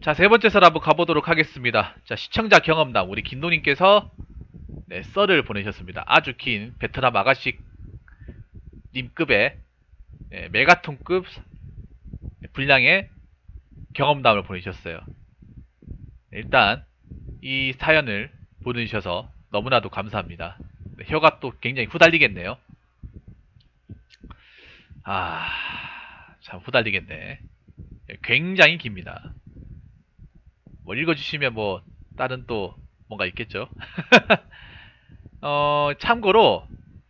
자, 세 번째 썰 한번 가보도록 하겠습니다. 자, 시청자 경험담 우리 김도님께서 썰을 보내셨습니다. 아주 긴 베트남 아가씨 님급의 메가톤급 분량의 경험담을 보내주셨어요. 일단 이 사연을 보내주셔서 너무나도 감사합니다. 혀가 또 굉장히 후달리겠네요. 참 후달리겠네. 굉장히 깁니다. 뭐 읽어주시면 뭐 다른 또 뭔가 있겠죠. 참고로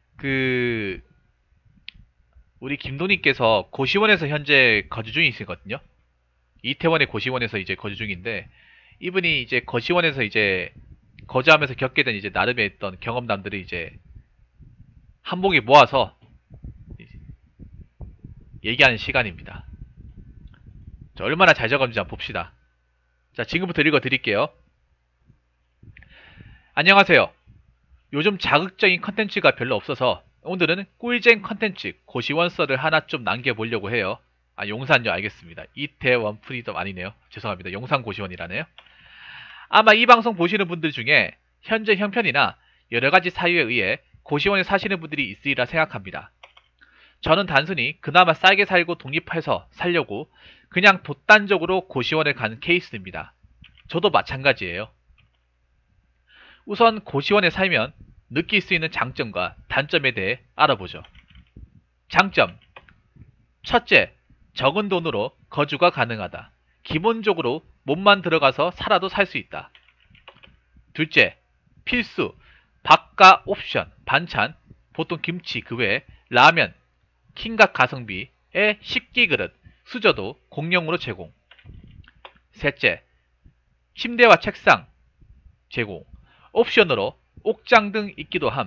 우리 김도님께서 고시원에서 현재 거주 중이시거든요. 이태원의 고시원에서 이제 거주 중인데, 이분이 이제 거시원에서 이제 거주하면서 겪게 된 이제 나름의 어떤 경험담들을 이제 한복에 모아서 얘기하는 시간입니다. 자, 얼마나 잘 적었는지 한번 봅시다. 자, 지금부터 읽어 드릴게요. 안녕하세요. 요즘 자극적인 컨텐츠가 별로 없어서 오늘은 꿀잼 컨텐츠 고시원 썰을 하나 좀 남겨보려고 해요. 용산요. 알겠습니다. 이태원 프리덤 아니네요. 죄송합니다. 용산 고시원이라네요. 아마 이 방송 보시는 분들 중에 현재 형편이나 여러가지 사유에 의해 고시원에 사시는 분들이 있으리라 생각합니다. 저는 단순히 그나마 싸게 살고 독립해서 살려고 그냥 독단적으로 고시원을 가는 케이스입니다. 저도 마찬가지예요. 우선 고시원에 살면 느낄 수 있는 장점과 단점에 대해 알아보죠. 장점. 첫째, 적은 돈으로 거주가 가능하다. 기본적으로 몸만 들어가서 살아도 살 수 있다. 둘째, 필수, 밥과 옵션, 반찬, 보통 김치 그 외에 라면, 킹갓 가성비에 식기 그릇, 수저도 공용으로 제공. 셋째, 침대와 책상 제공, 옵션으로 옥장 등 있기도 함.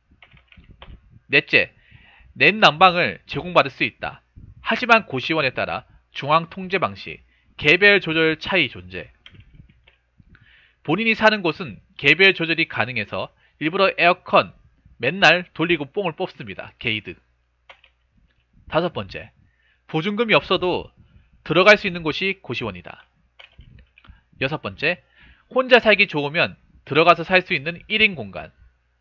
넷째, 냉난방을 제공받을 수 있다. 하지만 고시원에 따라 중앙 통제 방식, 개별 조절 차이 존재. 본인이 사는 곳은 개별 조절이 가능해서 일부러 에어컨 맨날 돌리고 뽕을 뽑습니다. 게이드. 다섯 번째, 보증금이 없어도 들어갈 수 있는 곳이 고시원이다. 여섯 번째, 혼자 살기 좋으면 들어가서 살 수 있는 1인 공간.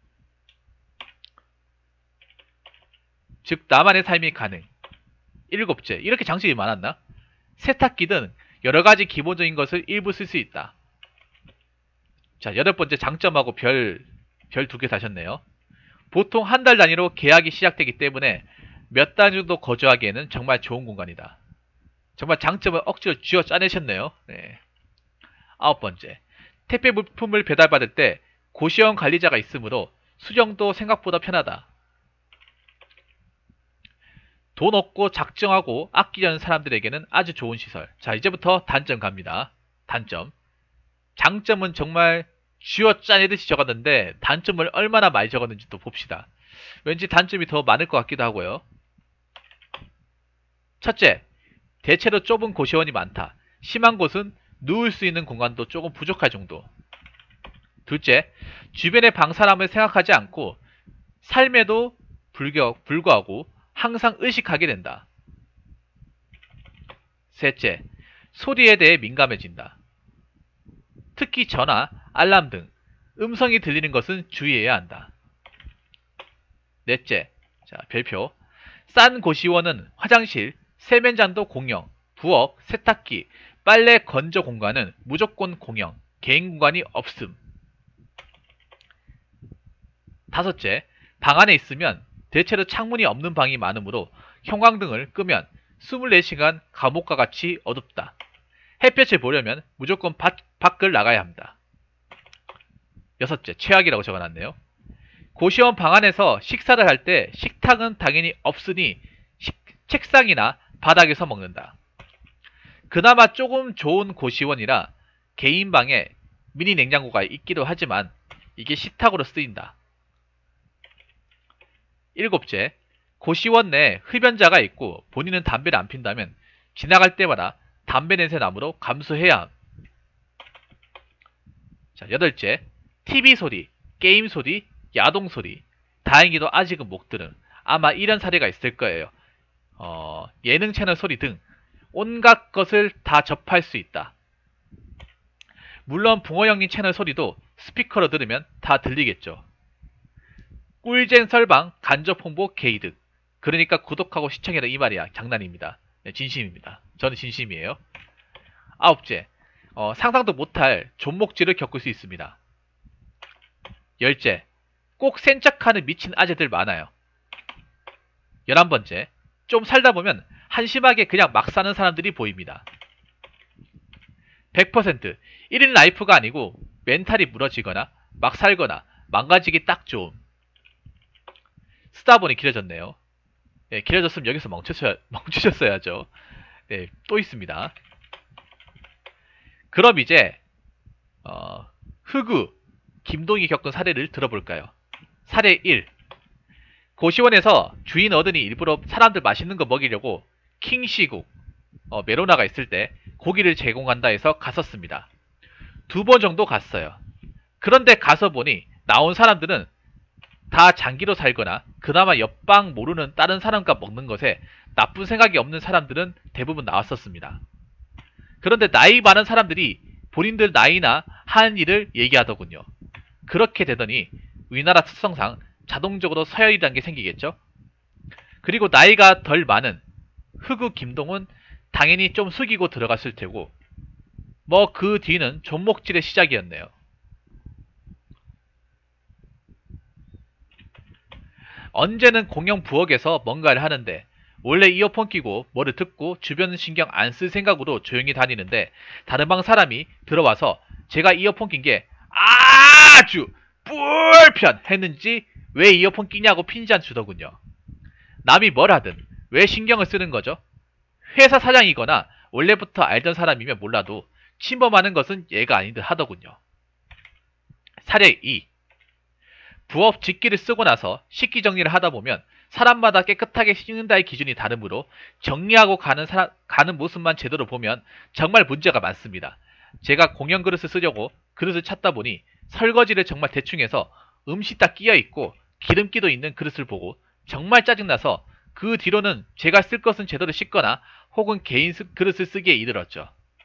즉 나만의 삶이 가능. 일곱째, 이렇게 장점이 많았나? 세탁기 등 여러가지 기본적인 것을 일부 쓸 수 있다. 자, 여덟 번째 장점하고 별 2개 다셨네요. 보통 한 달 단위로 계약이 시작되기 때문에 몇 달 정도 거주하기에는 정말 좋은 공간이다. 정말 장점을 억지로 쥐어 짜내셨네요. 네. 아홉 번째, 택배 물품을 배달받을 때 고시원 관리자가 있으므로 수령도 생각보다 편하다. 돈 없고 작정하고 아끼려는 사람들에게는 아주 좋은 시설. 자, 이제부터 단점 갑니다. 단점. 장점은 정말 쥐어 짜내듯이 적었는데 단점을 얼마나 많이 적었는지 또 봅시다. 왠지 단점이 더 많을 것 같기도 하고요. 첫째, 대체로 좁은 고시원이 많다. 심한 곳은 누울 수 있는 공간도 조금 부족할 정도. 둘째, 주변의 방사람을 생각하지 않고 삶에도 불구하고 항상 의식하게 된다. 셋째, 소리에 대해 민감해진다. 특히 전화, 알람 등 음성이 들리는 것은 주의해야 한다. 넷째, 자, 별표. 싼 고시원은 화장실, 세면장도 공용, 부엌, 세탁기, 빨래 건조 공간은 무조건 공용, 개인 공간이 없음. 다섯째, 방 안에 있으면 대체로 창문이 없는 방이 많으므로 형광등을 끄면 24시간 감옥과 같이 어둡다. 햇볕을 보려면 무조건 밖을 나가야 합니다. 여섯째, 최악이라고 적어놨네요. 고시원 방 안에서 식사를 할 때 식탁은 당연히 없으니 책상이나 바닥에서 먹는다. 그나마 조금 좋은 고시원이라 개인 방에 미니 냉장고가 있기도 하지만 이게 식탁으로 쓰인다. 일곱째, 고시원 내에 흡연자가 있고 본인은 담배를 안 핀다면 지나갈 때마다 담배 냄새 나므로 감수해야 함. 자, 여덟째, TV 소리, 게임 소리, 야동 소리. 다행히도 아직은 못 들음. 아마 이런 사례가 있을 거예요. 예능 채널 소리 등 온갖 것을 다 접할 수 있다. 물론 붕어 형님 채널 소리도 스피커로 들으면 다 들리겠죠. 꿀잼 설방 간접 홍보 게이득. 그러니까 구독하고 시청해라 이 말이야. 장난입니다. 네, 진심입니다. 저는 진심이에요. 아홉째, 상상도 못할 존목질을 겪을 수 있습니다. 열째, 꼭 센 척하는 미친 아재들 많아요. 11번째, 좀 살다 보면 한심하게 그냥 막 사는 사람들이 보입니다. 100% 1인 라이프가 아니고 멘탈이 무너지거나 막 살거나 망가지기 딱 좋음. 쓰다 보니 길어졌네요. 네, 길어졌으면 여기서 멈추셨어야죠. 네, 또 있습니다. 그럼 이제 흑우 김동희 겪은 사례를 들어볼까요? 사례 1. 고시원에서 주인 어른이 일부러 사람들 맛있는 거 먹이려고 킹시국 메로나가 있을 때 고기를 제공한다 해서 갔었습니다. 2번 정도 갔어요. 그런데 가서 보니 나온 사람들은 다 장기로 살거나 그나마 옆방 모르는 다른 사람과 먹는 것에 나쁜 생각이 없는 사람들은 대부분 나왔었습니다. 그런데 나이 많은 사람들이 본인들 나이나 하는 일을 얘기하더군요. 그렇게 되더니 우리나라 특성상 자동적으로 서열이라는 게 생기겠죠. 그리고 나이가 덜 많은 흑우 김동은 당연히 좀 숙이고 들어갔을 테고 뭐 그 뒤는 존목질의 시작이었네요. 언제는 공영 부엌에서 뭔가를 하는데 원래 이어폰 끼고 뭐를 듣고 주변 신경 안 쓸 생각으로 조용히 다니는데 다른 방 사람이 들어와서 제가 이어폰 낀 게 아주 불편했는지 왜 이어폰 끼냐고 핀잔 주더군요. 남이 뭘 하든 왜 신경을 쓰는 거죠? 회사 사장이거나 원래부터 알던 사람이면 몰라도 침범하는 것은 얘가 아닌 듯 하더군요. 사례 2. 부업 직기를 쓰고 나서 식기 정리를 하다 보면 사람마다 깨끗하게 씻는다의 기준이 다르므로 정리하고 가는 모습만 제대로 보면 정말 문제가 많습니다. 제가 공연 그릇을 쓰려고 그릇을 찾다 보니 설거지를 정말 대충 해서 음식 다 끼어있고 기름기도 있는 그릇을 보고 정말 짜증나서 그 뒤로는 제가 쓸 것은 제대로 씻거나 혹은 개인 그릇을 쓰기에 이르렀죠.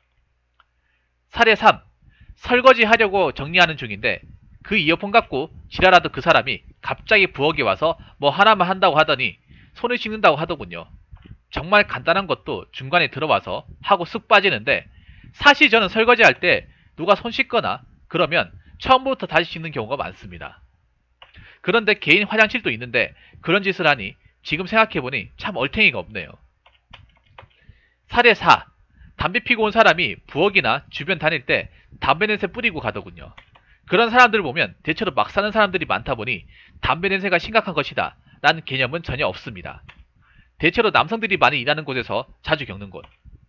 사례 3. 설거지 하려고 정리하는 중인데 그 이어폰 갖고 지랄하던 그 사람이 갑자기 부엌에 와서 뭐 하나만 한다고 하더니 손을 씻는다고 하더군요. 정말 간단한 것도 중간에 들어와서 하고 쑥 빠지는데 사실 저는 설거지할 때 누가 손 씻거나 그러면 처음부터 다시 씻는 경우가 많습니다. 그런데 개인 화장실도 있는데 그런 짓을 하니 지금 생각해보니 참 얼탱이가 없네요. 사례 4. 담배 피고 온 사람이 부엌이나 주변 다닐 때 담배 냄새 뿌리고 가더군요. 그런 사람들을 보면 대체로 막 사는 사람들이 많다 보니 담배 냄새가 심각한 것이다 라는 개념은 전혀 없습니다. 대체로 남성들이 많이 일하는 곳에서 자주 겪는 곳.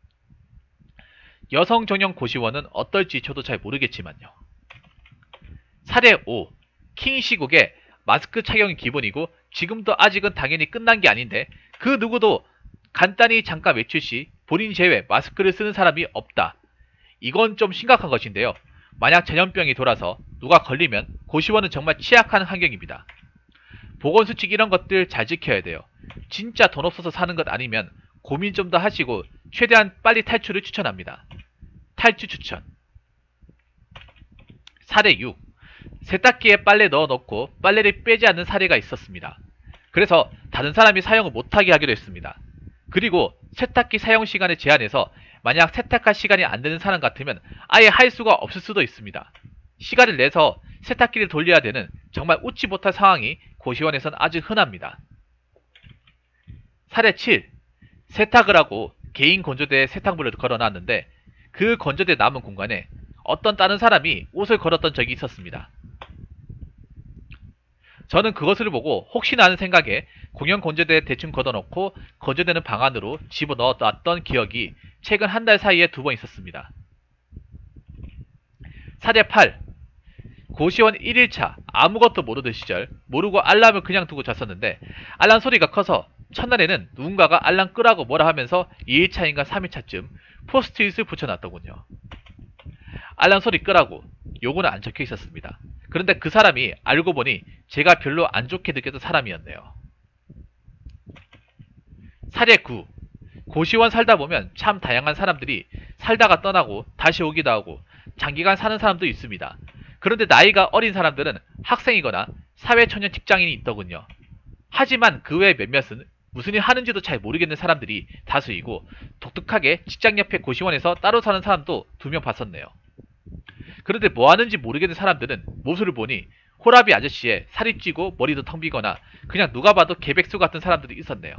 여성 전용 고시원은 어떨지 저도 잘 모르겠지만요. 사례 5. 킹 시국에 마스크 착용이 기본이고 지금도 아직은 당연히 끝난 게 아닌데 그 누구도 간단히 잠깐 외출 시 본인 제외 마스크를 쓰는 사람이 없다. 이건 좀 심각한 것인데요. 만약 전염병이 돌아서 누가 걸리면 고시원은 정말 취약한 환경입니다. 보건수칙 이런 것들 잘 지켜야 돼요. 진짜 돈 없어서 사는 것 아니면 고민 좀 더 하시고 최대한 빨리 탈출을 추천합니다. 탈출 추천. 사례 6. 세탁기에 빨래 넣어놓고 빨래를 빼지 않는 사례가 있었습니다. 그래서 다른 사람이 사용을 못하게 하기로 했습니다. 그리고 세탁기 사용 시간을 제한해서 만약 세탁할 시간이 안 되는 사람 같으면 아예 할 수가 없을 수도 있습니다. 시간을 내서 세탁기를 돌려야 되는 정말 웃지 못할 상황이 고시원에선 아주 흔합니다. 사례 7. 세탁을 하고 개인 건조대에 세탁물을 걸어놨는데 그 건조대 남은 공간에 어떤 다른 사람이 옷을 걸었던 적이 있었습니다. 저는 그것을 보고 혹시나 하는 생각에 공용 건조대에 대충 걷어놓고 건조대는 방 안으로 집어넣었던 기억이 최근 한 달 사이에 2번 있었습니다. 사례 8. 고시원 1일차 아무것도 모르던 시절 모르고 알람을 그냥 두고 잤었는데 알람 소리가 커서 첫날에는 누군가가 알람 끄라고 뭐라 하면서 2일차인가 3일차쯤 포스트잇을 붙여놨더군요. 알람 소리 끄라고 요거는 안 적혀 있었습니다. 그런데 그 사람이 알고 보니 제가 별로 안 좋게 느꼈던 사람이었네요. 사례 9. 고시원 살다 보면 참 다양한 사람들이 살다가 떠나고 다시 오기도 하고 장기간 사는 사람도 있습니다. 그런데 나이가 어린 사람들은 학생이거나 사회초년 직장인이 있더군요. 하지만 그 외 몇몇은 무슨 일 하는지도 잘 모르겠는 사람들이 다수이고 독특하게 직장 옆에 고시원에서 따로 사는 사람도 2명 봤었네요. 그런데 뭐 하는지 모르겠는 사람들은 모습을 보니 호라비 아저씨에 살이 찌고 머리도 텅 비거나 그냥 누가 봐도 개백수 같은 사람들이 있었네요.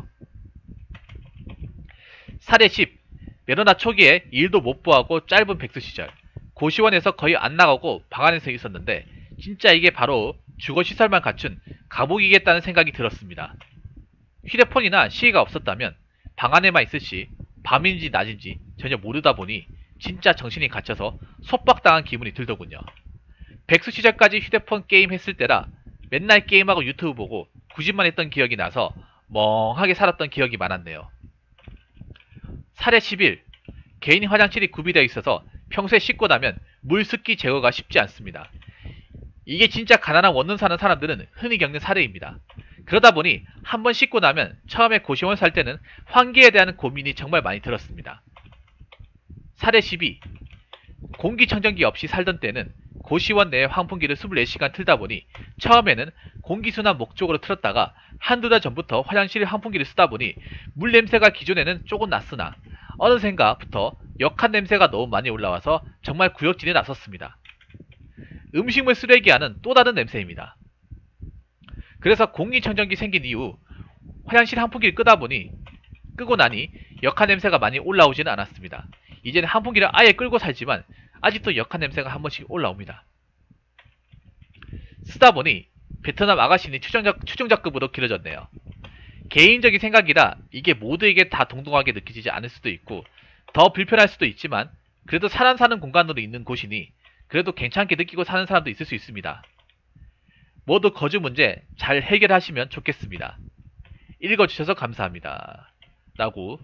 사례 10. 메로나 초기에 일도 못 구하고 짧은 백수 시절 고시원에서 거의 안 나가고 방 안에서 있었는데 진짜 이게 바로 주거시설만 갖춘 감옥이겠다는 생각이 들었습니다. 휴대폰이나 시계가 없었다면 방 안에만 있을 시 밤인지 낮인지 전혀 모르다 보니 진짜 정신이 갇혀서 속박당한 기분이 들더군요. 백수 시절까지 휴대폰 게임 했을 때라 맨날 게임하고 유튜브 보고 구짓만 했던 기억이 나서 멍하게 살았던 기억이 많았네요. 사례 11. 개인 화장실이 구비되어 있어서 평소에 씻고 나면 물 습기 제거가 쉽지 않습니다. 이게 진짜 가난한 원룸 사는 사람들은 흔히 겪는 사례입니다. 그러다 보니 한번 씻고 나면 처음에 고시원 살 때는 환기에 대한 고민이 정말 많이 들었습니다. 사례 12. 공기청정기 없이 살던 때는 고시원 내에 환풍기를 24시간 틀다 보니 처음에는 공기순환 목적으로 틀었다가 한두 달 전부터 화장실 환풍기를 쓰다 보니 물 냄새가 기존에는 조금 났으나 어느샌가부터 역한 냄새가 너무 많이 올라와서 정말 구역질이 났었습니다. 음식물 쓰레기와는 또 다른 냄새입니다. 그래서 공기청정기 생긴 이후 화장실 환풍기를 끄고 나니 역한 냄새가 많이 올라오지는 않았습니다. 이제는 환풍기를 아예 끌고 살지만 아직도 역한 냄새가 한 번씩 올라옵니다. 쓰다 보니 베트남 아가씨는 추종자급으로 길어졌네요. 개인적인 생각이라 이게 모두에게 다 동등하게 느껴지지 않을 수도 있고 더 불편할 수도 있지만 그래도 사람 사는 공간으로 있는 곳이니 그래도 괜찮게 느끼고 사는 사람도 있을 수 있습니다. 모두 거주 문제 잘 해결하시면 좋겠습니다. 읽어주셔서 감사합니다. 라고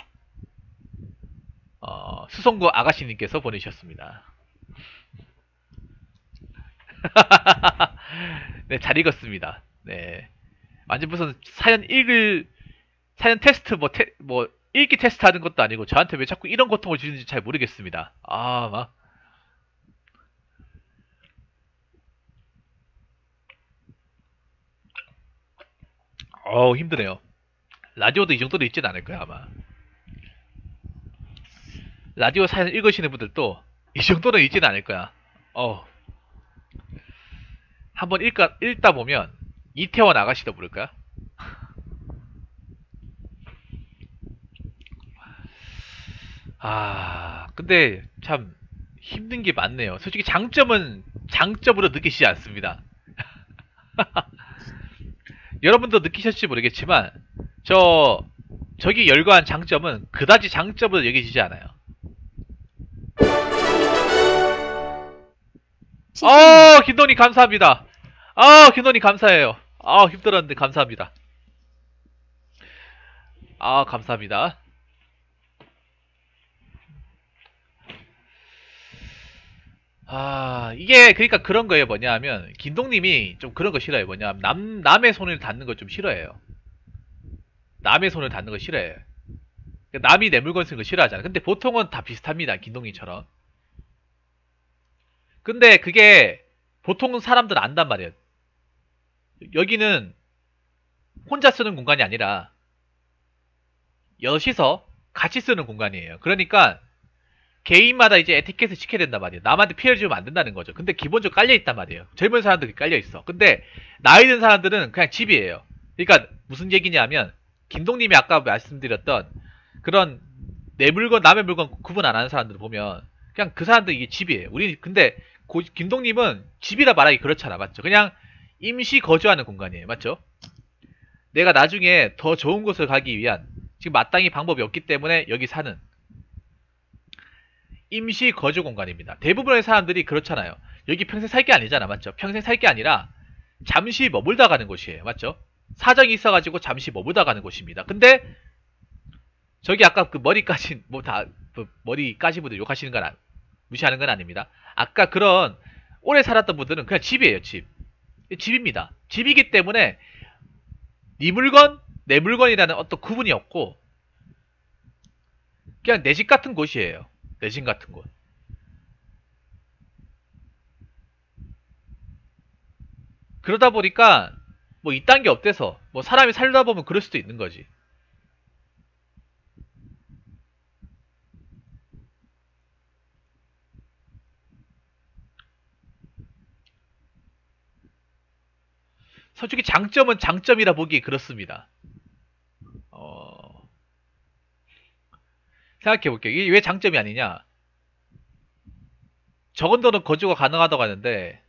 수성구 아가씨님께서 보내주셨습니다. 네, 잘 읽었습니다. 네. 완전 무슨 사연 테스트, 읽기 테스트 하는 것도 아니고 저한테 왜 자꾸 이런 고통을 주는지 잘 모르겠습니다. 힘드네요. 라디오도 이 정도로 있진 않을 거야, 아마. 라디오 사연 읽으시는 분들도 이 정도는 있진 않을 거야. 한번 읽다 보면 이태원 아가씨도 부를까? 근데 참 힘든 게 많네요. 솔직히 장점은 장점으로 느끼시지 않습니다. 여러분도 느끼셨을지 모르겠지만 저기 열거한 장점은 그다지 장점으로 여겨지지 않아요. 김동님 감사합니다. 김동님 감사해요. 힘들었는데 감사합니다. 감사합니다. 이게 그러니까 그런 거예요. 뭐냐면 김동님이 좀 그런 거 싫어요. 뭐냐면 남의 손을 닿는 거 좀 싫어해요. 남의 손을 닿는 거 싫어해요. 남이 내 물건 쓰는 거 싫어하잖아. 근데 보통은 다 비슷합니다. 김동님처럼. 근데 그게 보통은 사람들은 안단 말이에요. 여기는 혼자 쓰는 공간이 아니라 여시서 같이 쓰는 공간이에요. 그러니까 개인마다 이제 에티켓을 지켜야 된단 말이에요. 남한테 피해를 주면 안 된다는 거죠. 근데 기본적으로 깔려있단 말이에요. 젊은 사람들이 깔려있어. 근데 나이 든 사람들은 그냥 집이에요. 그러니까 무슨 얘기냐면 김동님이 아까 말씀드렸던 그런 내 물건 남의 물건 구분 안 하는 사람들 보면 그냥 그 사람들 이게 집이에요. 근데 김동님은 집이라 말하기 그렇잖아. 맞죠? 그냥 임시 거주하는 공간이에요. 맞죠? 내가 나중에 더 좋은 곳을 가기 위한 지금 마땅히 방법이 없기 때문에 여기 사는 임시 거주 공간입니다. 대부분의 사람들이 그렇잖아요. 여기 평생 살 게 아니잖아. 맞죠? 평생 살 게 아니라 잠시 머물다 가는 곳이에요. 맞죠? 사정이 있어가지고 잠시 머물다 가는 곳입니다. 근데 저기 아까 그 머리 까신 머리 까신 분들 욕하시는 건 무시하는 건 아닙니다. 아까 그런 오래 살았던 분들은 그냥 집이에요. 집입니다. 집이기 때문에 네 물건 내 물건이라는 어떤 구분이 없고 그냥 내 집 같은 곳이에요. 내 집 같은 곳. 그러다 보니까 뭐 이딴 게 없대서 뭐 사람이 살다 보면 그럴 수도 있는 거지. 솔직히 장점은 장점이라 보기 그렇습니다. 생각해볼게요. 이게 왜 장점이 아니냐? 적은 돈은 거주가 가능하다고 하는데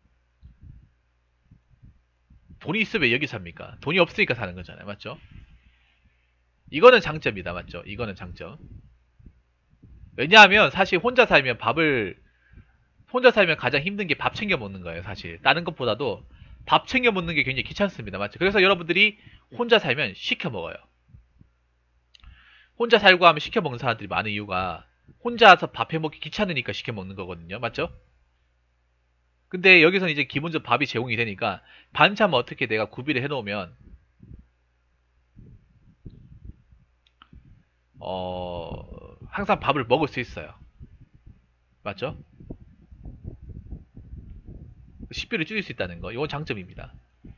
돈이 있으면 왜 여기 삽니까? 돈이 없으니까 사는 거잖아요. 맞죠? 이거는 장점이다. 맞죠? 이거는 장점. 왜냐하면 사실 혼자 살면 가장 힘든 게 밥 챙겨 먹는 거예요. 사실 다른 것보다도 밥 챙겨 먹는 게 굉장히 귀찮습니다. 맞죠? 그래서 여러분들이 혼자 살면 시켜 먹어요. 혼자 살고 하면 시켜 먹는 사람들이 많은 이유가 혼자서 밥 해 먹기 귀찮으니까 시켜 먹는 거거든요. 맞죠? 근데 여기서는 이제 기본적으로 밥이 제공이 되니까 반찬 어떻게 내가 구비를 해놓으면 항상 밥을 먹을 수 있어요. 맞죠? 식비를 줄일 수 있다는 거. 이건 장점입니다.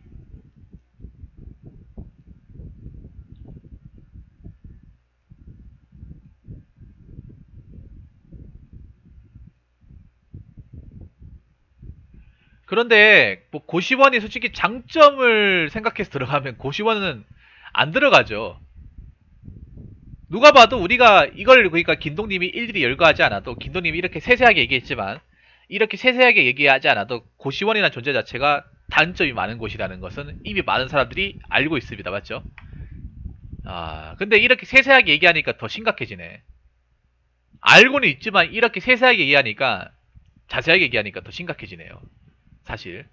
그런데 뭐 고시원이 솔직히 장점을 생각해서 들어가면 고시원은 안 들어가죠. 누가 봐도 우리가 이걸 그러니까 김동님이 일일이 열거하지 않아도 김동님이 이렇게 세세하게 얘기했지만 이렇게 세세하게 얘기하지 않아도 고시원이라는 존재 자체가 단점이 많은 곳이라는 것은 이미 많은 사람들이 알고 있습니다. 맞죠? 근데 이렇게 세세하게 얘기하니까 더 심각해지네. 알고는 있지만 이렇게 세세하게 얘기하니까 자세하게 얘기하니까 더 심각해지네요. 사실.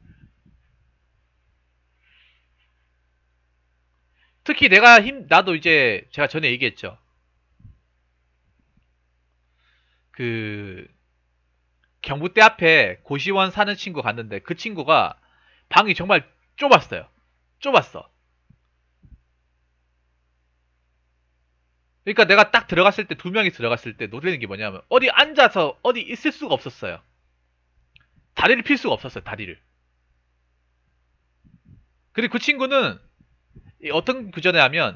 특히 나도 이제 제가 전에 얘기했죠. 그 경북대 앞에 고시원 사는 친구 갔는데 그 친구가 방이 정말 좁았어요. 좁았어. 그러니까 내가 딱 들어갔을 때 두 명이 들어갔을 때 놀라는 게 뭐냐면 어디 앉아서 어디 있을 수가 없었어요. 다리를 필 수가 없었어요. 다리를. 그리고 그 친구는 어떤 구조냐 하면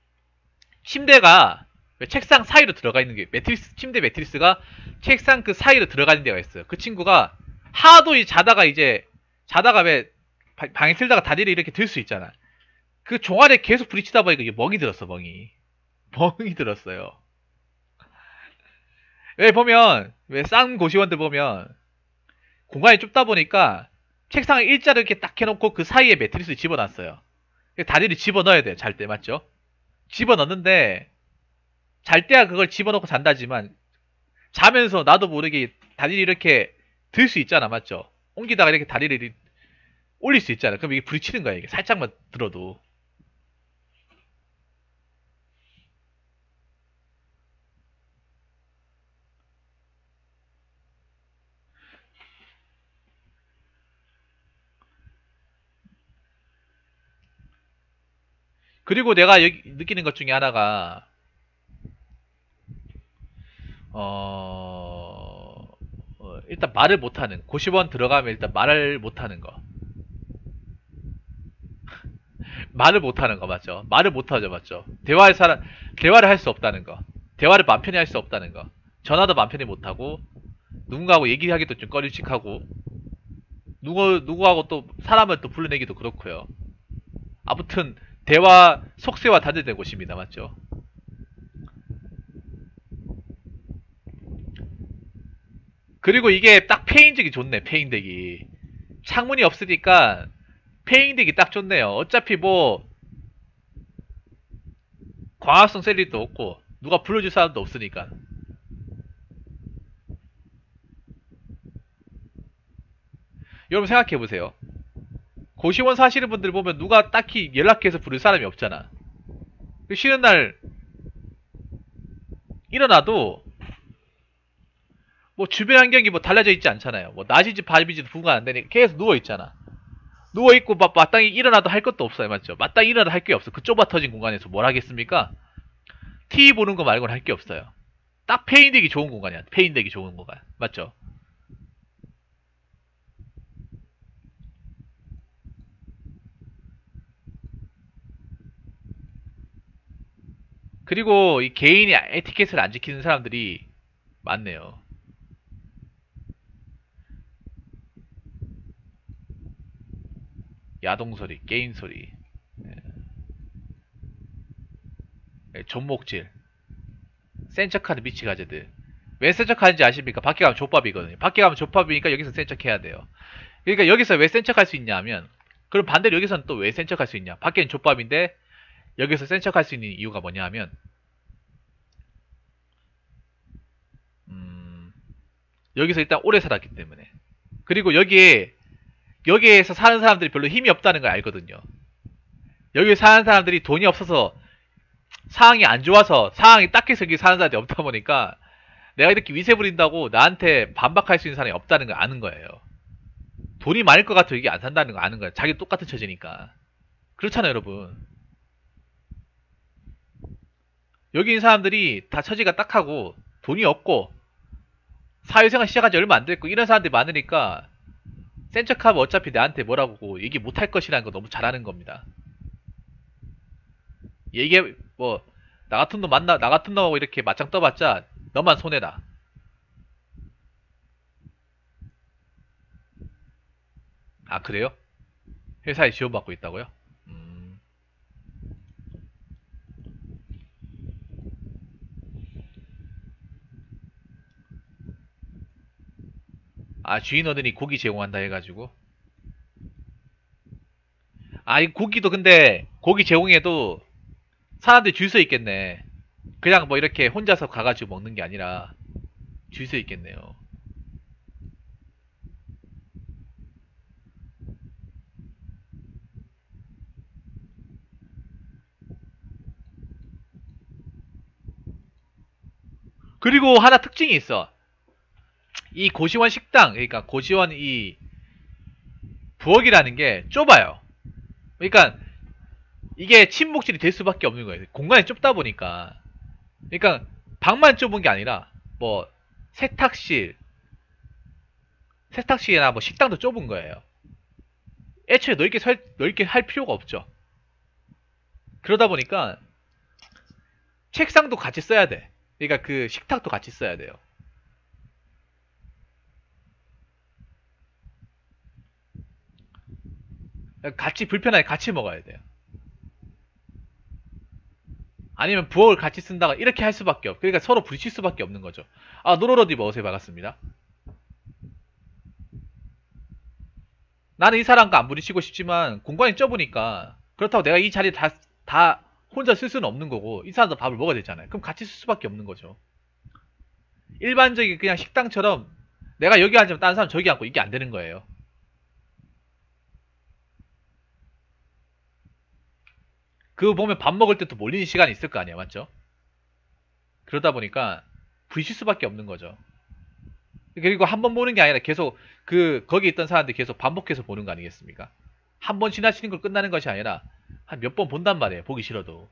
침대가 책상 사이로 들어가 있는 게 침대 매트리스가 책상 그 사이로 들어가 있는 데가 있어요. 그 친구가 하도 자다가 왜 방에 들다가 다리를 이렇게 들 수 있잖아. 그 종아리에 계속 부딪히다 보니까 이게 멍이 들었어, 멍이. 멍이 들었어요. 왜 보면, 왜 싼 고시원들 보면, 공간이 좁다 보니까, 책상을 일자로 이렇게 딱 해놓고 그 사이에 매트리스 집어놨어요. 다리를 집어넣어야 돼요, 잘 때, 맞죠? 집어넣는데, 잘 때야 그걸 집어넣고 잔다지만, 자면서 나도 모르게 다리를 이렇게 들 수 있잖아, 맞죠? 옮기다가 이렇게 다리를 올릴 수 있잖아. 그럼 이게 부딪히는 거야, 이게. 살짝만 들어도. 그리고 내가 여기 느끼는 것 중에 하나가, 일단 말을 못하는, 고시원 들어가면 일단 말을 못하는 거. 말을 못하는 거 맞죠? 말을 못하죠, 맞죠? 대화를 할 수 없다는 거. 대화를 맘 편히 할 수 없다는 거. 전화도 맘 편히 못하고, 누군가하고 얘기하기도 좀 꺼림칙하고, 누구하고 또 사람을 또 불러내기도 그렇고요. 아무튼, 속세와 단절된 곳입니다, 맞죠? 그리고 이게 딱 페인덱이 좋네, 페인덱이. 창문이 없으니까, 페인덱이 딱 좋네요. 어차피 뭐, 광합성 셀 일도 없고, 누가 불러줄 사람도 없으니까. 여러분 생각해보세요. 고시원 사시는 분들 보면 누가 딱히 연락해서 부를 사람이 없잖아. 쉬는 날 일어나도 뭐 주변 환경이 뭐 달라져 있지 않잖아요. 뭐 낮이지 밤이지도 구분 안 되니까 계속 누워 있잖아. 누워 있고 마땅히 일어나도 할 것도 없어요, 맞죠? 마땅히 일어나도 할 게 없어. 그 좁아 터진 공간에서 뭘 하겠습니까? TV 보는 거 말고는 할 게 없어요. 딱 페인되기 좋은 공간이야. 페인되기 좋은 공간, 맞죠? 그리고 이 개인이 에티켓을 안 지키는 사람들이 많네요. 야동소리, 게임소리, 존목질, 센 척하는 미치 가재들. 왜 센 척하는지 아십니까? 밖에 가면 족밥이거든요. 밖에 가면 족밥이니까 여기서 센 척해야 돼요. 그러니까 여기서 왜 센 척할 수 있냐 하면, 그럼 반대로 여기서는 또 왜 센 척할 수 있냐? 밖에는 족밥인데 여기서 센 척할 수 있는 이유가 뭐냐 하면, 여기서 일단 오래 살았기 때문에. 그리고 여기에서 사는 사람들이 별로 힘이 없다는 걸 알거든요. 여기 사는 사람들이 돈이 없어서 상황이 안 좋아서 상황이 딱해서 여기 사는 사람들이 없다 보니까 내가 이렇게 위세 부린다고 나한테 반박할 수 있는 사람이 없다는 걸 아는 거예요. 돈이 많을 것 같아 여기 안 산다는 거 아는 거예요. 자기 똑같은 처지니까. 그렇잖아요, 여러분. 여기 있는 사람들이 다 처지가 딱하고 돈이 없고 사회생활 시작한 지 얼마 안 됐고 이런 사람들이 많으니까 센 척하면 어차피 나한테 뭐라고 얘기 못할 것이라는 거 너무 잘 아는 겁니다. 얘기 뭐 나 같은 놈 만나 나 같은 놈하고 이렇게 맞짱 떠봤자 너만 손해다. 아 그래요? 회사에 지원받고 있다고요? 음. 아 주인 어른이 고기 제공한다 해가지고 아 이 고기도 근데 고기 제공해도 사람들이 줄 서 있겠네. 그냥 뭐 이렇게 혼자서 가가지고 먹는 게 아니라 줄 서 있겠네요. 그리고 하나 특징이 있어. 이 고시원 식당, 그러니까 고시원 이 부엌이라는 게 좁아요. 그러니까 이게 침묵질이 될 수밖에 없는 거예요. 공간이 좁다 보니까. 그러니까 방만 좁은 게 아니라 뭐 세탁실, 세탁실이나 뭐 식당도 좁은 거예요. 애초에 넓게 할 필요가 없죠. 그러다 보니까 책상도 같이 써야 돼. 그러니까 그 식탁도 같이 써야 돼요. 같이 불편하게 같이 먹어야 돼요. 아니면 부엌을 같이 쓴다가 이렇게 할 수밖에 없. 그러니까 서로 부딪힐 수밖에 없는 거죠. 아 노로로디 어서에 반갑습니다. 나는 이 사람과 안 부딪히고 싶지만 공간이 좁으니까 그렇다고 내가 이 자리 다 혼자 쓸 수는 없는 거고 이 사람도 밥을 먹어야 되잖아요. 그럼 같이 쓸 수밖에 없는 거죠. 일반적인 그냥 식당처럼 내가 여기 앉으면 다른 사람 저기 앉고 이게 안 되는 거예요. 그거 보면 밥 먹을 때도 몰리는 시간이 있을 거 아니야, 맞죠? 그러다 보니까 부딪힐 수밖에 없는 거죠. 그리고 한 번 보는 게 아니라 계속 거기 있던 사람들이 계속 반복해서 보는 거 아니겠습니까? 한 번 지나치는 걸 끝나는 것이 아니라 한 몇 번 본단 말이에요. 보기 싫어도.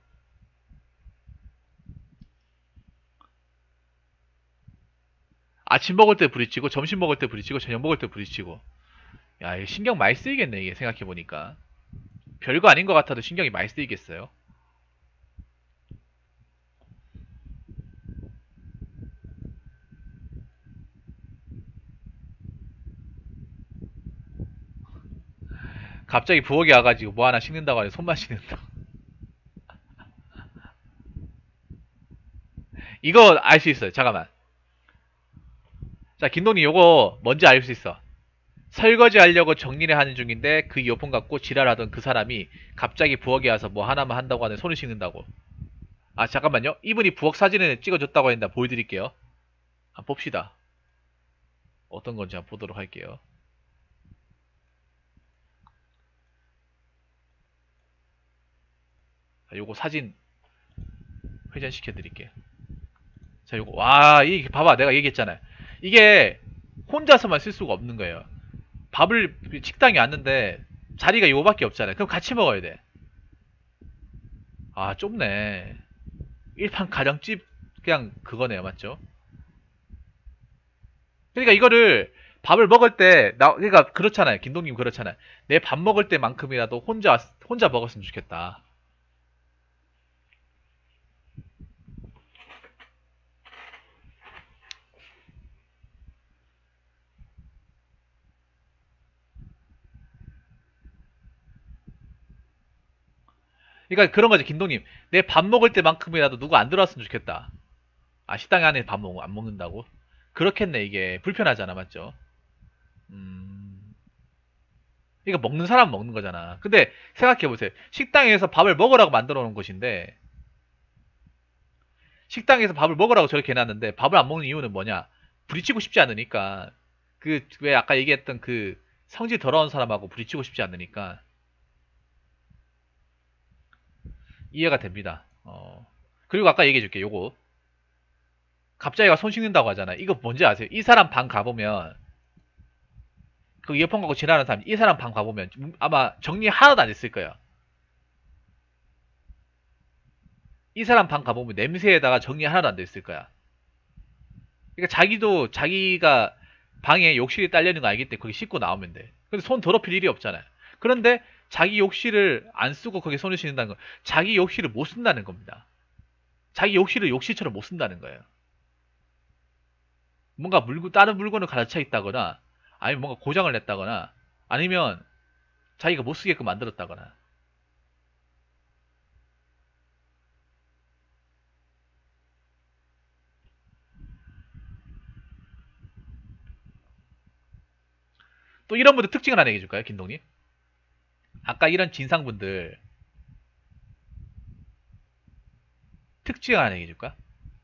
아침 먹을 때 부딪히고 점심 먹을 때 부딪히고 저녁 먹을 때 부딪히고. 야, 이거 신경 많이 쓰이겠네, 이게 생각해 보니까. 별거 아닌 것 같아도 신경이 많이 쓰이겠어요. 갑자기 부엌에 와가지고 뭐 하나 씻는다고 하니 손만 씻는다. 이거 알 수 있어요. 잠깐만. 자, 김동님 요거 뭔지 알 수 있어. 설거지 하려고 정리를 하는 중인데 그 이어폰 갖고 지랄하던 그 사람이 갑자기 부엌에 와서 뭐 하나만 한다고 하는 손을 씻는다고. 아 잠깐만요. 이분이 부엌 사진을 찍어줬다고 했는데 보여드릴게요. 한번 봅시다. 어떤 건지 한번 보도록 할게요. 자, 요거 사진 회전시켜 드릴게요. 자 요거 와 이게 봐봐 내가 얘기했잖아요. 이게 혼자서만 쓸 수가 없는 거예요. 밥을 식당에 왔는데 자리가 요거밖에 없잖아요. 그럼 같이 먹어야 돼. 아 좁네. 일반 가정집 그냥 그거네요, 맞죠? 그러니까 이거를 밥을 먹을 때 그러니까 그렇잖아요. 김동님 그렇잖아요. 내 밥 먹을 때만큼이라도 혼자 먹었으면 좋겠다. 그러니까 그런 거지, 김동님. 내 밥 먹을 때만큼이라도 누구 안 들어왔으면 좋겠다. 아, 식당 안에 안 먹는다고? 그렇겠네, 이게. 불편하잖아, 맞죠? 음, 그러니까 먹는 사람 먹는 거잖아. 근데 생각해보세요. 식당에서 밥을 먹으라고 만들어 놓은 곳인데, 식당에서 밥을 먹으라고 저렇게 해놨는데, 밥을 안 먹는 이유는 뭐냐? 부딪히고 싶지 않으니까. 왜 아까 얘기했던 그 성질 더러운 사람하고 부딪히고 싶지 않으니까. 이해가 됩니다. 그리고 아까 얘기해줄게, 요거. 갑자기가 손 씻는다고 하잖아. 이거 뭔지 아세요? 이 사람 방 가보면, 그 이어폰 갖고 지나가는 사람, 이 사람 방 가보면 아마 정리 하나도 안 했을 거예요. 이 사람 방 가보면 냄새에다가 정리 하나도 안 됐을 거야. 그러니까 자기도 자기가 방에 욕실이 딸려있는 거 알기 때문에 거기 씻고 나오면 돼. 근데 손 더럽힐 일이 없잖아요. 그런데 자기 욕실을 안 쓰고 거기 손을 씻는다는 건 자기 욕실을 못 쓴다는 겁니다. 자기 욕실을 욕실처럼 못 쓴다는 거예요. 뭔가 다른 물건을 갈아차 있다거나 아니면 뭔가 고장을 냈다거나 아니면 자기가 못 쓰게끔 만들었다거나. 또 이런 분들 특징을 하나 얘기해줄까요, 김동님? 아까 이런 진상분들 특징을 하나 얘기해줄까?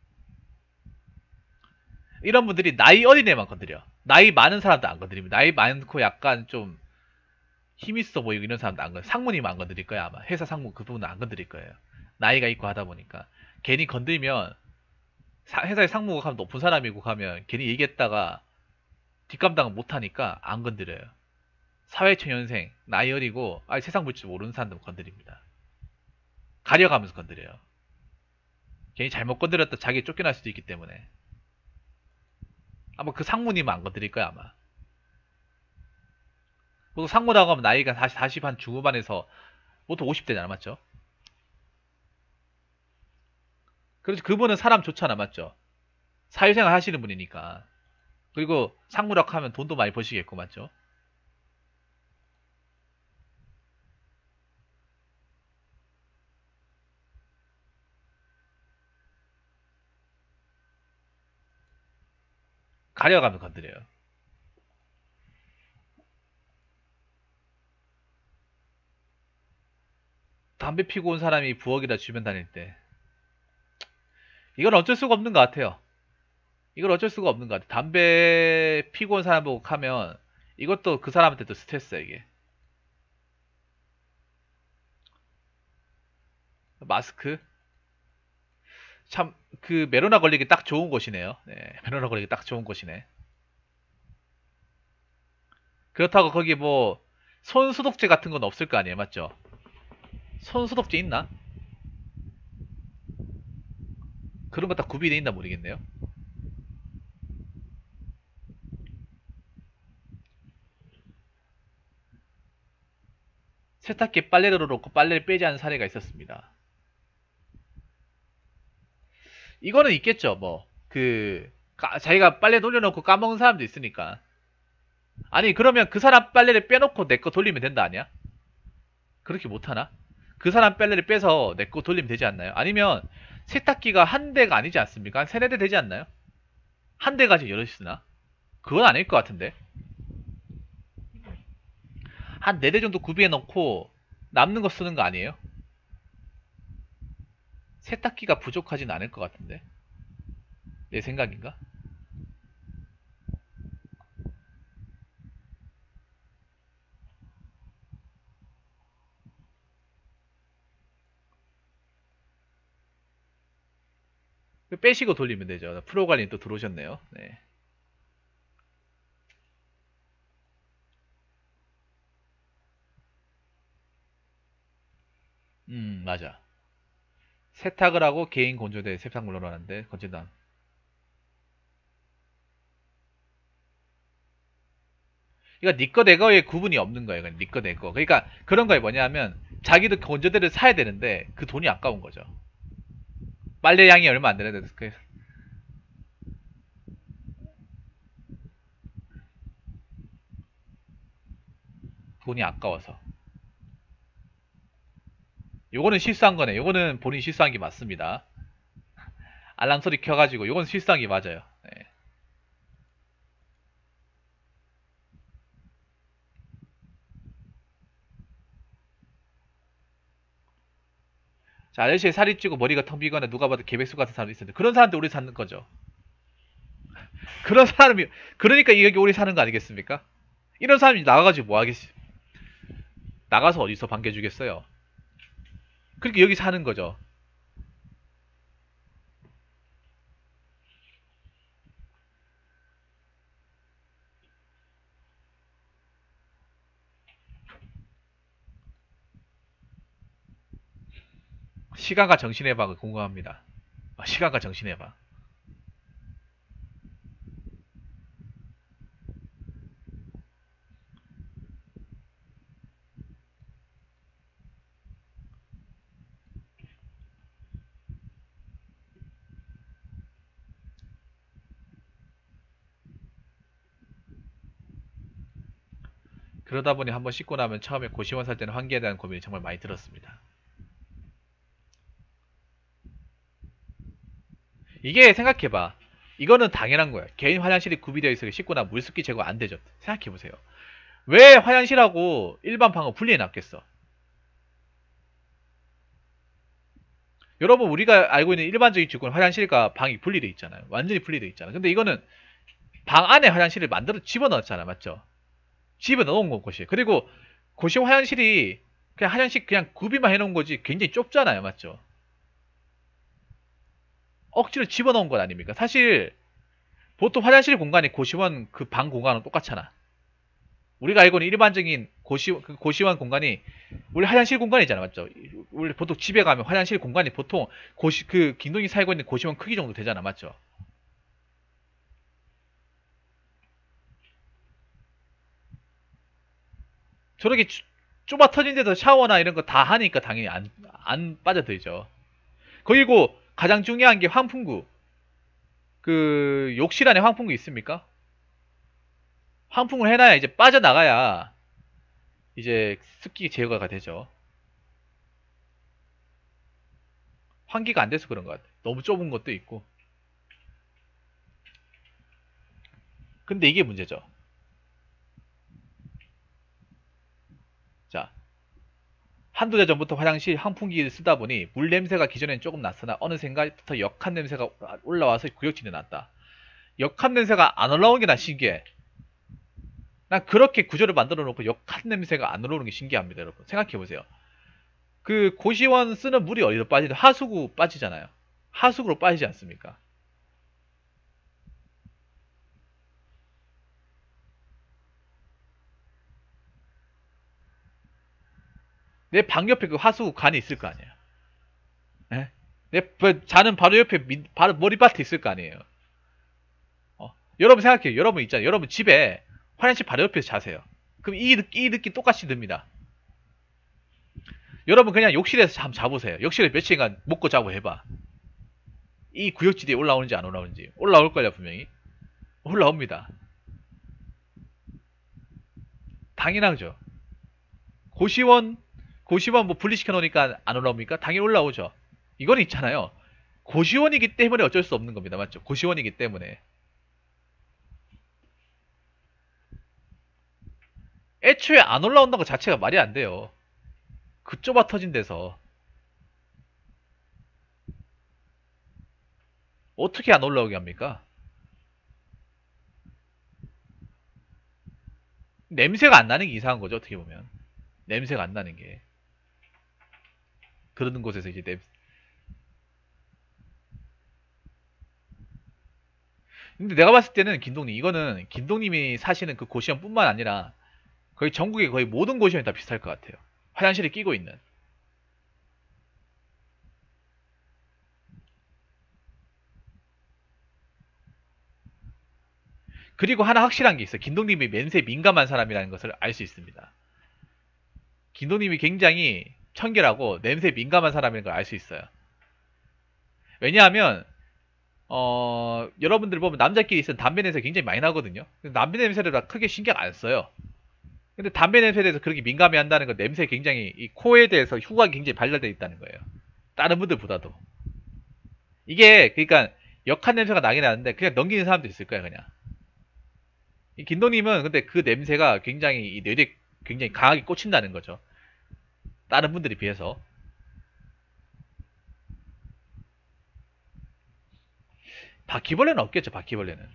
이런 분들이 나이 어린 애만 건드려. 나이 많은 사람도 안 건드립니다. 나이 많고 약간 좀 힘있어 보이고 이런 사람도 안 건드려. 상무님 안 건드릴 거야, 아마. 회사 상무 그 부분은 안 건드릴 거예요. 나이가 있고 하다 보니까. 괜히 건드리면, 회사에 상무가 가면 높은 사람이고 가면 괜히 얘기했다가 뒷감당을 못하니까 안 건드려요. 사회초년생, 나이 어리고, 아예 세상 볼 줄 모르는 사람들 건드립니다. 가려가면서 건드려요. 괜히 잘못 건드렸다 자기 쫓겨날 수도 있기 때문에. 아마 그 상무님은 안 건드릴 거야, 아마. 보통 상무라고 하면 나이가 40 한 중후반에서 보통 50대잖아, 맞죠? 그래서 그분은 사람 좋잖아, 맞죠? 사회생활 하시는 분이니까. 그리고 상무력 하면 돈도 많이 버시겠고, 맞죠? 가려가면 건드려요. 담배 피고 온 사람이 부엌이다 주변 다닐 때. 이건 어쩔 수가 없는 것 같아요. 이걸 어쩔 수가 없는 것 같아요. 담배 피고 온 사람 보고 하면 이것도 그 사람한테도 스트레스야, 이게. 마스크? 참, 그 메로나 걸리기 딱 좋은 곳이네요. 네, 메로나 걸리기 딱 좋은 곳이네. 그렇다고 거기 뭐, 손 소독제 같은 건 없을 거 아니에요, 맞죠? 손 소독제 있나? 그런 거 딱 구비돼 있나 모르겠네요. 세탁기에 빨래를 넣고 빨래를 빼지 않은 사례가 있었습니다. 이거는 있겠죠, 뭐. 자기가 빨래 돌려놓고 까먹은 사람도 있으니까. 아니, 그러면 그 사람 빨래를 빼놓고 내 거 돌리면 된다, 아니야? 그렇게 못하나? 그 사람 빨래를 빼서 내 거 돌리면 되지 않나요? 아니면 세탁기가 한 대가 아니지 않습니까? 한 세네 대 되지 않나요? 한 대가 지금 여럿이 쓰나? 그건 아닐 것 같은데. 한 네 대 정도 구비해 놓고 남는 거 쓰는 거 아니에요? 세탁기가 부족하진 않을 것 같은데. 내 생각인가? 빼시고 돌리면 되죠. 프로관리 또 들어오셨네요. 네. 맞아. 세탁을 하고 개인 건조대에 세탁물 넣어놨는데 건진다. 그러니까 니꺼 내꺼의 구분이 없는 거예요. 니꺼 내꺼. 그러니까 그런 거에 뭐냐면 자기도 건조대를 사야 되는데 그 돈이 아까운 거죠. 빨래 양이 얼마 안 되는데 그 돈이 아까워서. 요거는 실수한 거네. 요거는 본인이 실수한 게 맞습니다. 알람 소리 켜가지고 요건 실수한 게 맞아요. 네. 자, 아저씨의 살이 찌고 머리가 텅 비거나 누가 봐도 개백수 같은 사람도 있었는데 그런 사람들 우리 사는 거죠. 그런 사람이 그러니까 이게 우리 사는 거 아니겠습니까? 이런 사람이 나가가지고 뭐 하겠지? 나가서 어디서 반겨주겠어요? 그러니까 여기 사는 거죠. 시간과 정신의 방을 공감합니다. 시간과 정신의 방. 그러다 보니 한번 씻고 나면 처음에 고시원 살 때는 환기에 대한 고민이 정말 많이 들었습니다. 이게 생각해봐. 이거는 당연한 거야. 개인 화장실이 구비되어 있어 씻고 나면 물습기 제거 안 되죠. 생각해보세요. 왜 화장실하고 일반 방을 분리해놨겠어? 여러분 우리가 알고 있는 일반적인 직구는 화장실과 방이 분리되어 있잖아요. 완전히 분리되어 있잖아요. 근데 이거는 방 안에 화장실을 만들어 집어넣었잖아. 맞죠? 집어넣은 것이. 그리고 고시 화장실이 그냥 화장실 그냥 구비만 해놓은 거지 굉장히 좁잖아요. 맞죠? 억지로 집어넣은 것 아닙니까? 사실 보통 화장실 공간이 고시원 그 방 공간은 똑같잖아. 우리가 알고 있는 일반적인 그 고시원 공간이 우리 화장실 공간이잖아. 맞죠? 우리 보통 집에 가면 화장실 공간이 보통 그 김동이 살고 있는 고시원 크기 정도 되잖아. 맞죠? 저렇게 좁아 터진 데서 샤워나 이런 거 다 하니까 당연히 안 빠져들죠. 그리고 가장 중요한 게 환풍구. 그 욕실 안에 환풍구 있습니까? 환풍을 해놔야 이제 빠져나가야 이제 습기 제거가 되죠. 환기가 안 돼서 그런 것 같아. 너무 좁은 것도 있고. 근데 이게 문제죠. 자, 한두 달 전부터 화장실 환풍기를 쓰다 보니 물 냄새가 기존엔 조금 났으나 어느샌가부터 역한 냄새가 올라와서 구역질이 났다. 역한 냄새가 안 올라오는 게 난 신기해. 난 그렇게 구조를 만들어 놓고 역한 냄새가 안 올라오는 게 신기합니다, 여러분. 생각해 보세요. 그 고시원 쓰는 물이 어디로 빠지든 하수구 빠지잖아요. 하수구로 빠지지 않습니까? 내 방 옆에 그 하수구 관이 있을 거 아니에요. 예? 내 자는 바로 옆에 바로 머리맡에 있을 거 아니에요. 여러분 생각해요. 여러분 있잖아요. 여러분 집에 화장실 바로 옆에서 자세요. 그럼 이 느낌 똑같이 듭니다. 여러분 그냥 욕실에서 한번 자보세요. 욕실에 며칠간 묵고 자고 해봐. 이 구역지대에 올라오는지 안 올라오는지. 올라올걸요 분명히. 올라옵니다. 당연하죠. 고시원 고시원 뭐 분리시켜 놓으니까 안 올라옵니까? 당연히 올라오죠. 이건 있잖아요. 고시원이기 때문에 어쩔 수 없는 겁니다. 맞죠? 고시원이기 때문에. 애초에 안 올라온다는 것 자체가 말이 안 돼요. 그 좁아 터진 데서. 어떻게 안 올라오게 합니까? 냄새가 안 나는 게 이상한 거죠. 어떻게 보면. 냄새가 안 나는 게. 그러는 곳에서 이제 근데 내가 봤을 때는 김동님 이거는 김동님이 사시는 그 고시원뿐만 아니라 거의 전국의 거의 모든 고시원이 다 비슷할 것 같아요. 화장실에 끼고 있는. 그리고 하나 확실한 게 있어요. 김동님이 냄새에 민감한 사람이라는 것을 알 수 있습니다. 김동님이 굉장히 청결하고 냄새에 민감한 사람인 걸 알 수 있어요. 왜냐하면 여러분들 보면 남자끼리 있으면 담배 냄새 굉장히 많이 나거든요. 남배 냄새를 다 크게 신경 안 써요. 근데 담배 냄새에 대해서 그렇게 민감해 한다는 건 냄새에 굉장히 이 코에 대해서 후각이 굉장히 발달되어 있다는 거예요. 다른 분들보다도. 이게 그러니까 역한 냄새가 나긴 하는데 그냥 넘기는 사람도 있을 거야 그냥. 이 김도님은 근데 그 냄새가 굉장히 이 뇌에 굉장히 강하게 꽂힌다는 거죠. 다른 분들에 비해서. 바퀴벌레는 없겠죠, 바퀴벌레는.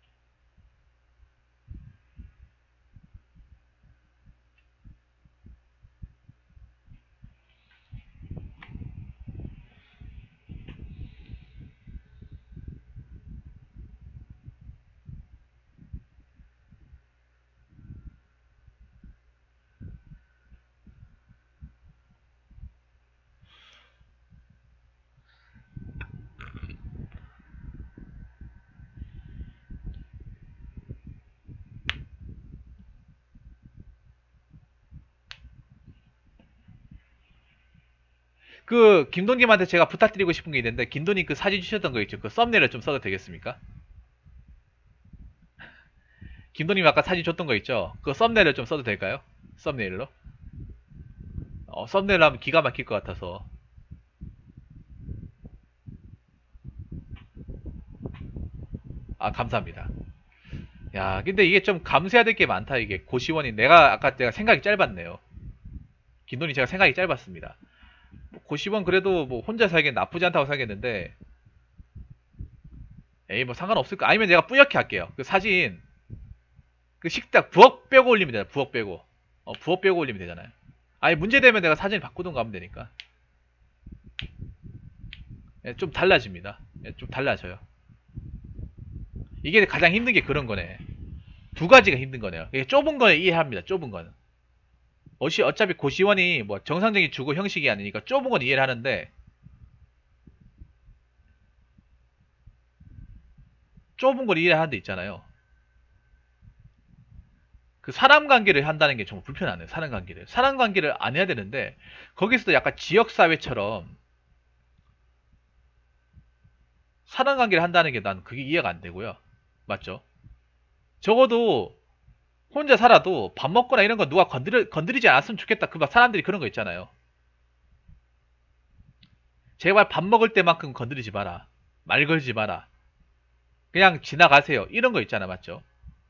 그 김도님한테 제가 부탁드리고 싶은 게 있는데 김도님 그 사진 주셨던 거 있죠? 그 썸네일을 좀 써도 되겠습니까? 김도님 아까 사진 줬던 거 있죠? 그 썸네일을 좀 써도 될까요? 썸네일로? 썸네일로 하면 기가 막힐 것 같아서. 아, 감사합니다. 야, 근데 이게 좀 감수해야 될 게 많다, 이게. 고시원이. 내가 생각이 짧았네요. 김도님 제가 생각이 짧았습니다. 뭐 고시원 그래도 뭐 혼자 살기엔 나쁘지 않다고 생각했는데, 에이, 뭐 상관없을까? 아니면 내가 뿌옇게 할게요. 그 사진, 그 식탁, 부엌 빼고 올리면 되잖아, 부엌 빼고. 부엌 빼고 올리면 되잖아요. 아니, 문제되면 내가 사진을 바꾸던가 하면 되니까. 예, 좀 달라집니다. 예, 좀 달라져요. 이게 가장 힘든 게 그런 거네. 두 가지가 힘든 거네요. 이게 좁은 거는 이해합니다. 좁은 거는. 어차피 고시원이 뭐 정상적인 주거 형식이 아니니까 좁은 건 이해를 하는데 좁은 걸 이해를 하는 데 있잖아요. 그 사람 관계를 한다는 게 정말 불편하네요. 사람 관계를. 사람 관계를 안 해야 되는데 거기서도 약간 지역사회처럼 사람 관계를 한다는 게 난 그게 이해가 안 되고요. 맞죠? 적어도 혼자 살아도 밥 먹거나 이런 거 누가 건드리지 않았으면 좋겠다. 그 막 사람들이 그런 거 있잖아요. 제발 밥 먹을 때만큼 건드리지 마라. 말 걸지 마라. 그냥 지나가세요. 이런 거 있잖아. 맞죠?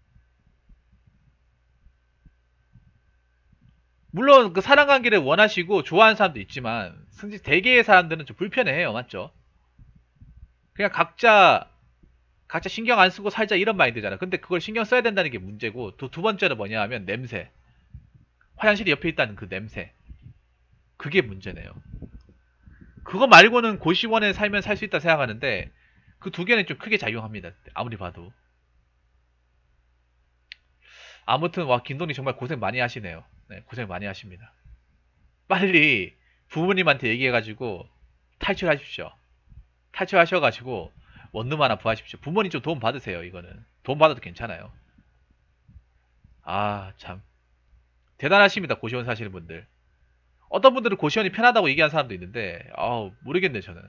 물론 그 사람 관계를 원하시고 좋아하는 사람도 있지만 대개의 사람들은 좀 불편해해요. 맞죠? 그냥 각자 신경 안 쓰고 살자 이런 마인드잖아. 근데 그걸 신경 써야 된다는 게 문제고 또 두 번째는 뭐냐 하면 냄새. 화장실이 옆에 있다는 그 냄새. 그게 문제네요. 그거 말고는 고시원에 살면 살 수 있다 생각하는데 그 두 개는 좀 크게 작용합니다. 아무리 봐도. 아무튼 와 김동리 정말 고생 많이 하시네요. 네, 고생 많이 하십니다. 빨리 부모님한테 얘기해가지고 탈출하십시오. 탈출하셔가지고 원룸 하나 구하십시오. 부모님 좀 도움 받으세요. 이거는 도움 받아도 괜찮아요. 아 참 대단하십니다. 고시원 사시는 분들. 어떤 분들은 고시원이 편하다고 얘기하는 사람도 있는데 모르겠네 저는.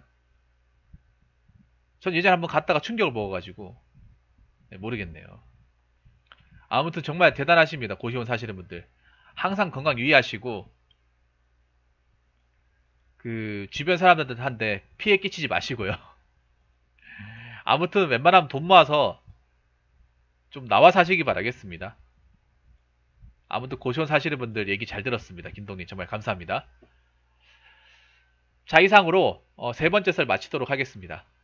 전 예전에 한번 갔다가 충격을 먹어가지고 네, 모르겠네요. 아무튼 정말 대단하십니다. 고시원 사시는 분들. 항상 건강 유의하시고 그 주변 사람들한테 피해 끼치지 마시고요. 아무튼 웬만하면 돈 모아서 좀 나와 사시기 바라겠습니다. 아무튼 고시원 사시는 분들 얘기 잘 들었습니다. 김동님 정말 감사합니다. 자 이상으로 세 번째 썰 마치도록 하겠습니다.